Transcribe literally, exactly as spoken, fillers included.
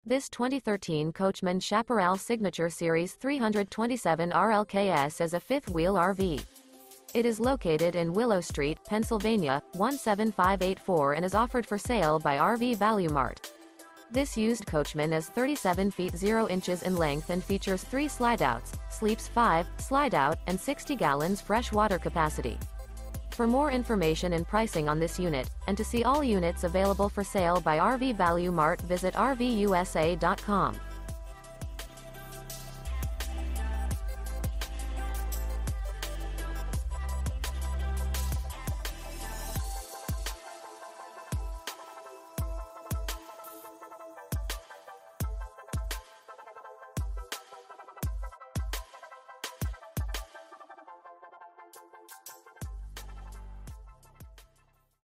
This twenty thirteen Coachmen Chaparral Signature Series three twenty-seven R L K S is a fifth-wheel R V. It is located in Willow Street, Pennsylvania, one seven five eight four and is offered for sale by R V Value Mart. This used coachman is thirty-seven feet zero inches in length and features three slideouts, sleeps five, slideout, and sixty gallons fresh water capacity. For more information and pricing on this unit, and to see all units available for sale by R V Value Mart, visit R V U S A dot com.